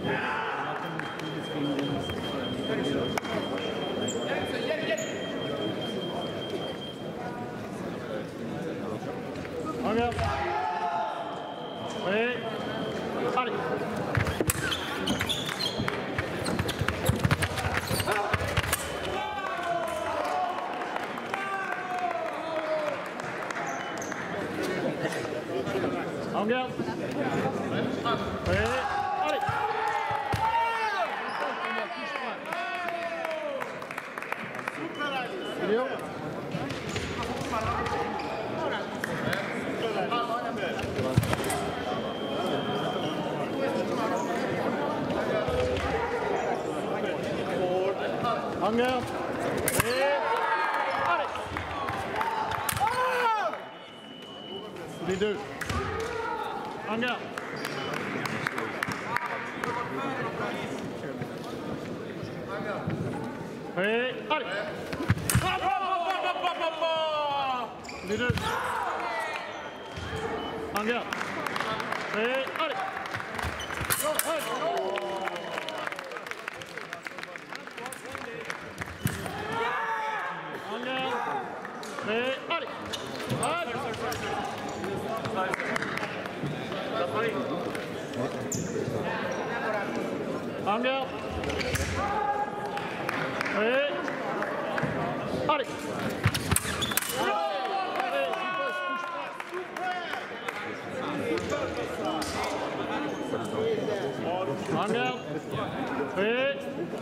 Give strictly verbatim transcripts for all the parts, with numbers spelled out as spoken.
Regarde. Oui. Allez. On garde. Oui. Allez. Vidéo. On garde. Et allez. Tous les deux. On garde. Et allez. Tous les deux. On garde. Et allez. On garde. Et allez. Allez. On garde. Et allez. On garde. Et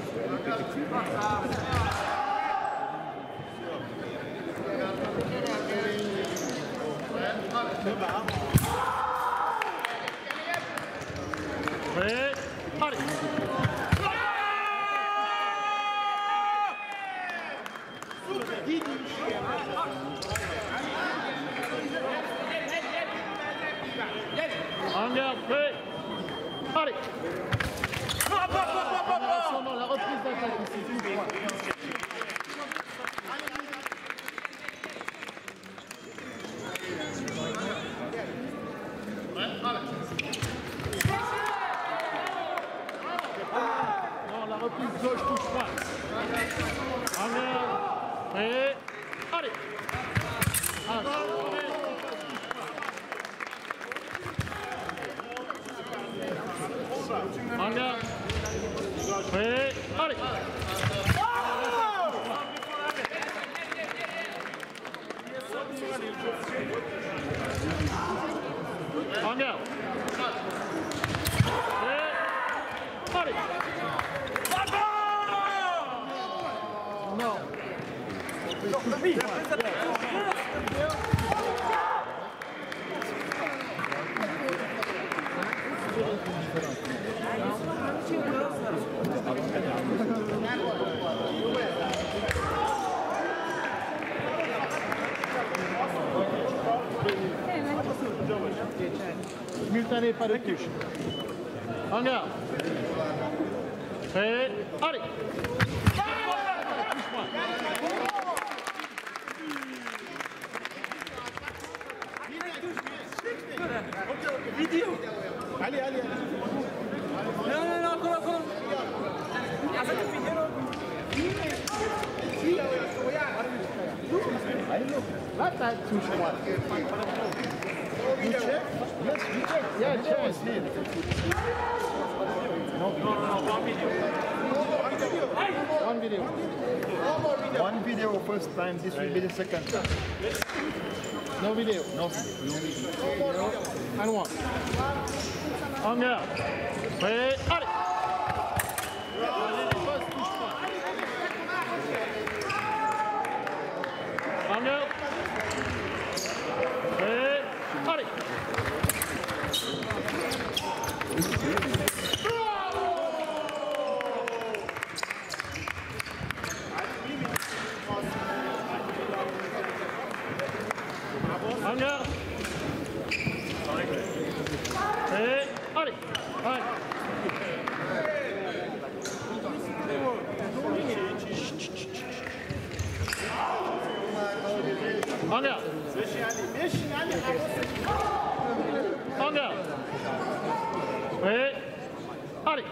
Et allez. On garde, prêt. Allez. Dans la reprise d'attaque ici, tout droit. Non, la reprise gauche touche pas. On garde. Et allez. On garde. Et allez. On garde. Et allez. Non. Simultané, pas de touche. On garde. Et allez. Vidéo. Allez, allez. Non, non, non, encore, encore. Là, t'as touche moi. You check? Yes, you check. Yeah, check. No, no, no, one video. One video. One video first time, this will be the second time. No video. No video. No video. And one. On garde. Et allez. On garde. Et allez. On garde. Et allez. Allez. On garde. On garde. Et allez. Allez.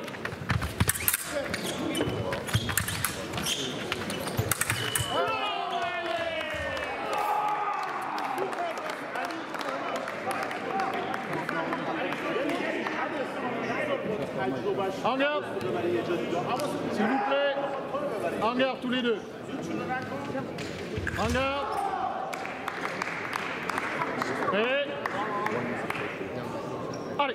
En garde. S'il vous plaît. En garde tous les deux. En garde. Et... Allez.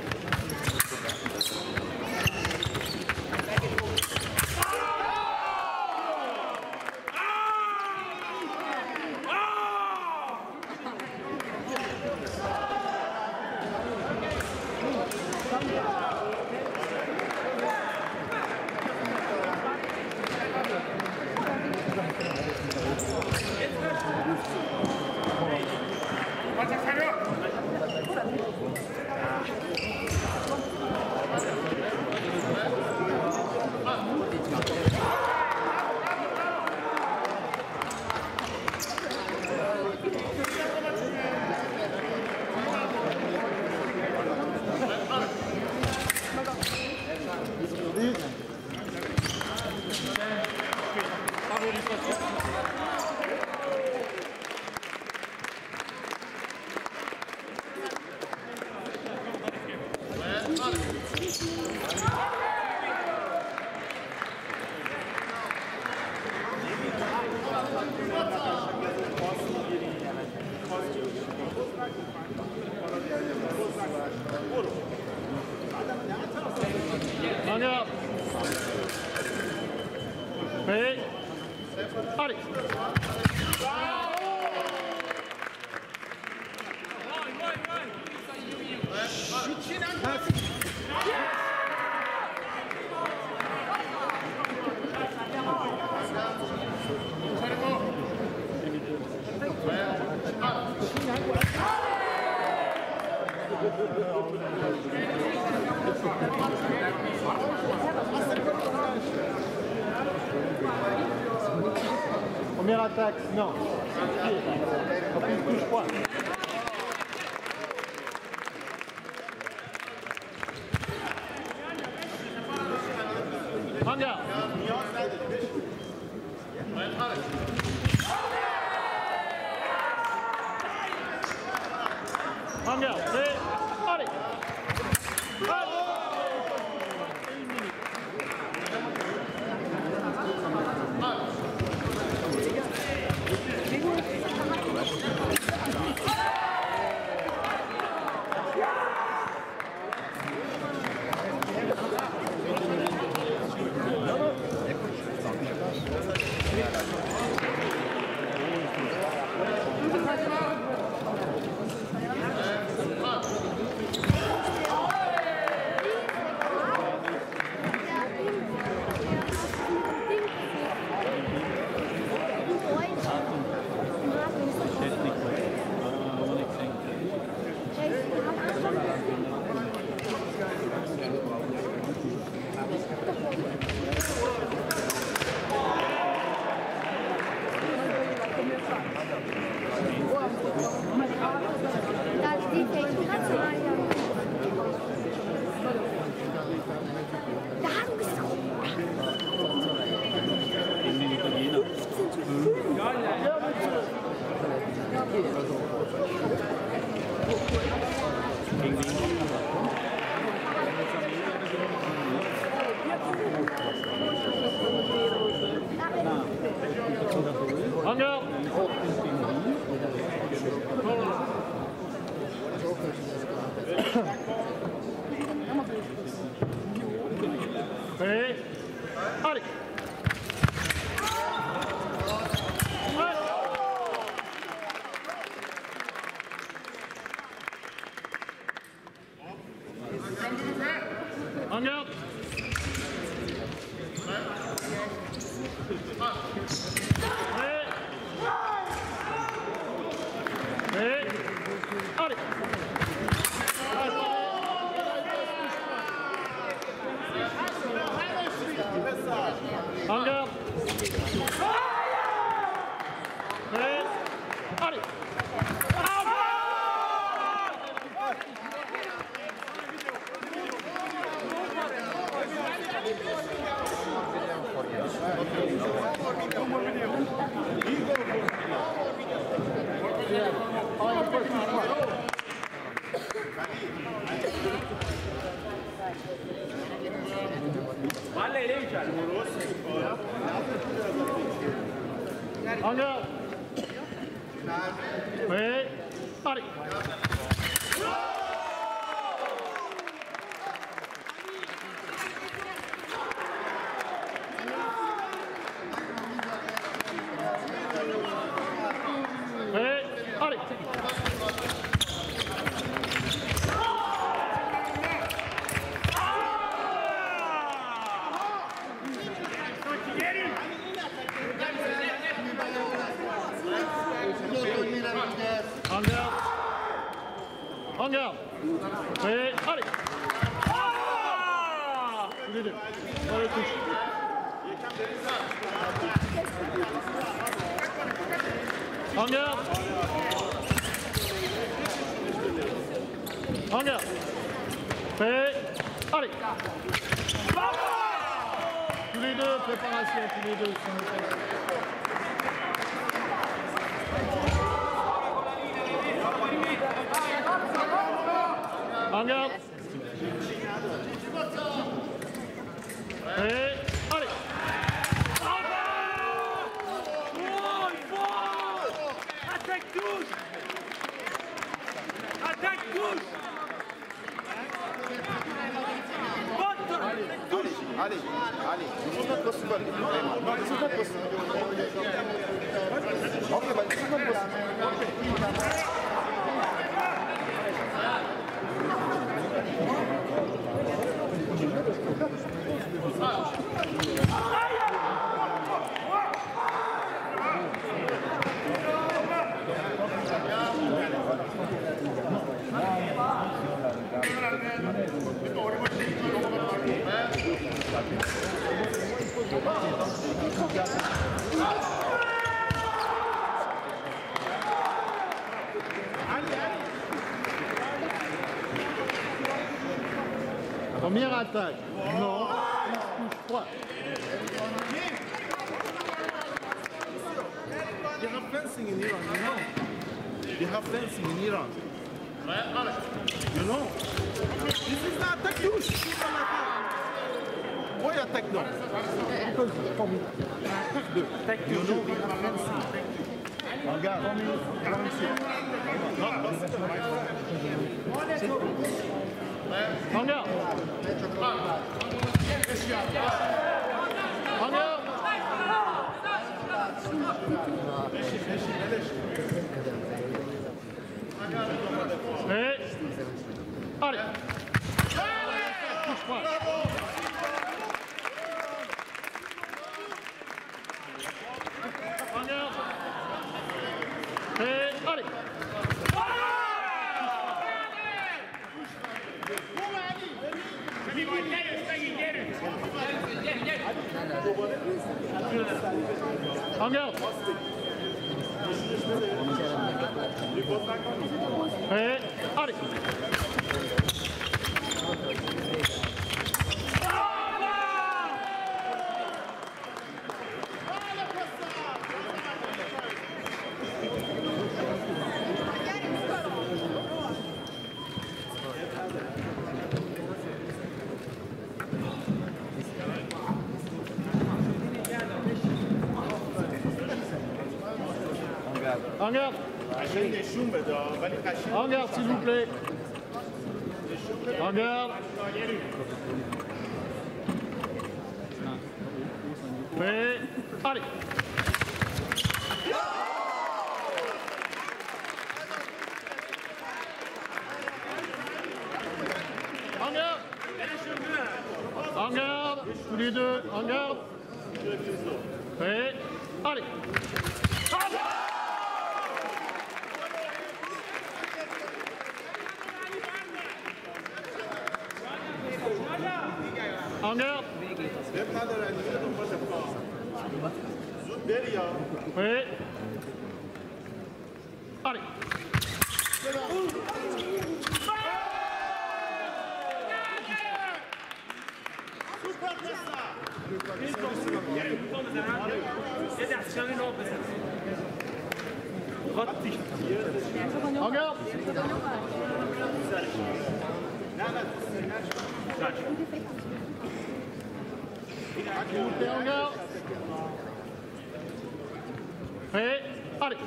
En garde. Et... Allez. Première attaque, non. En plus, touche point. En garde. En garde. Et... Allez. Allez. En garde. Et... Allez. En garde. Et... Et... Allez. En garde. Et... Allez. Vale, derecha. En garde. Prêt. Allez. Prêt. Allez. En garde. En garde. Prêt. Allez. Ah, tous les deux. Dans les touches. En garde. En garde. Prêt. Allez. Tous les deux, préparation, tous les deux. En garde. Et allez. Oh, il faut. Attaque touche. Attaque touche. Bonne touche. Allez, allez, this is not possible. No, this is not possible. Okay, but this is not possible. Première attaque. Non, il touche pas. They have fencing in Iran, you know. They have fencing in Iran. You know. This is not attack douche. Why attack them? Attack deux. Attack you know, we have fencing. Regarde. En garde. En garde. Et allez. Touche pas. En garde. Et allez. En garde. Et allez. En garde. En garde, s'il vous plaît. En garde. Prêt. Allez. En garde. En garde. Tous les deux. En garde. Prêt. Allez. En garde. Prêt. Allez. Angel! Gut, Angel! Hey, allez!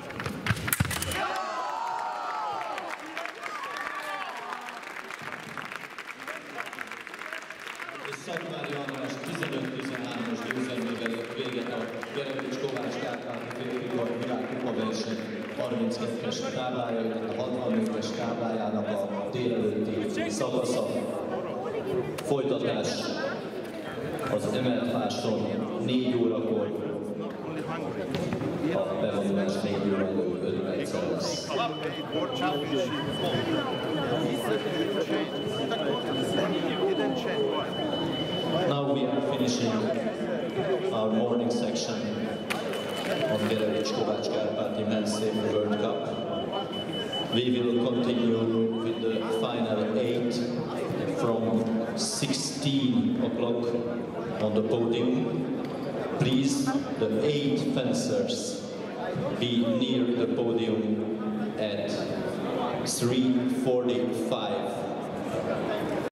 Szatmári András tizenöt tizenhármas győzelmével ért véget a Gerevics Kovács Kárpáti férfi világkupa verseny harminckettes táblája, illetve a hatvannégyes táblájának a délelőtti szakasza. Folytatás az emelt fáson négy órakor, a bevonulás négy óra előtt öt perccel lesz. Now we are finishing our morning section on Gerevics Kovács Kárpáti Men's Safe World Cup. We will continue with the final eight from sixteen o'clock on the podium. Please, the eight fencers, be near the podium at three forty-five.